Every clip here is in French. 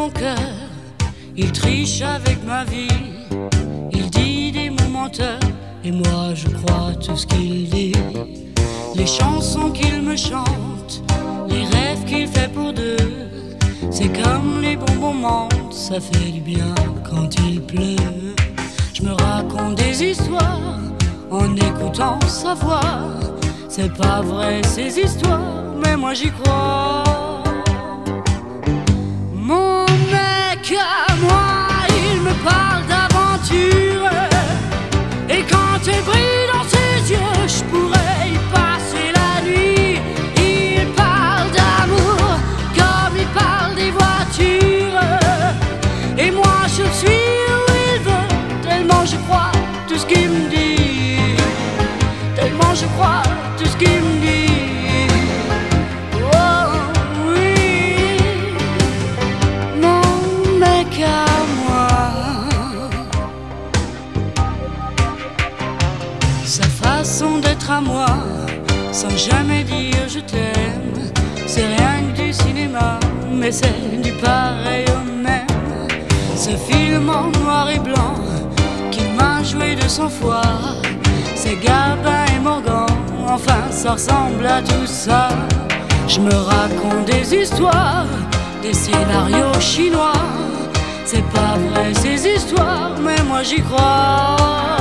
mon cœur, il triche avec ma vie. Il dit des mots menteurs, et moi je crois tout ce qu'il dit. Les chansons qu'il me chante, les rêves qu'il fait pour deux, c'est comme les bons moments, ça fait du bien quand il pleut. Je me raconte des histoires en écoutant sa voix. C'est pas vrai ces histoires, mais moi j'y crois. Mon mec à moi, il me parle d'aventure, et quand elle brille dans ses yeux, je pourrais y passer la nuit. Il parle d'amour comme il parle des voitures, et moi je suis où il veut, tellement je crois tout ce qu'il me dit, tellement je crois tout ce qu'il me dit. Sa façon d'être à moi, sans jamais dire je t'aime, c'est rien que du cinéma, mais c'est du pareil au même. Ce film en noir et blanc qu'il m'a joué de son foi, c'est Gabin et Morgan, enfin ça ressemble à tout ça. Je me raconte des histoires, des scénarios chinois. C'est pas vrai ces histoires, mais moi j'y crois.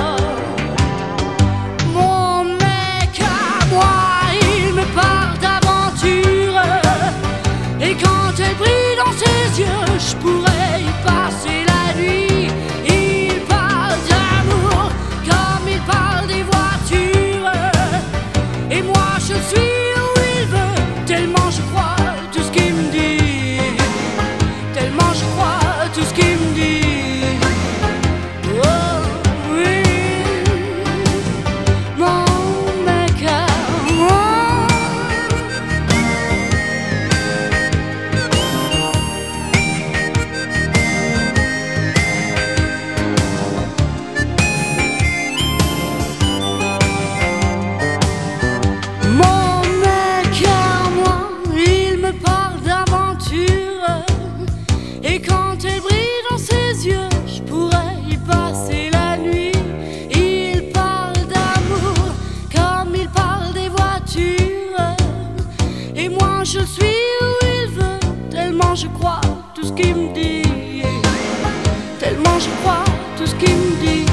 Mon mec à moi, il me parle d'aventure, et quand elle brille dans ses yeux, je pourrais y passer la nuit. Il parle d'amour comme il parle des voitures, et moi je suis où il veut, tellement je crois tout ce qu'il me dit, tellement je crois tout ce qu'il me dit. Oh oui, mon mec à moi. Mon mec à moi, il me parle d'aventure, et quand elle brille dans ses yeux, je pourrais y passer la nuit. Il parle d'amour comme il parle des voitures, et moi je suis où il veut, tellement je crois tout ce qu'il me dit, tellement je crois tout ce qu'il me dit.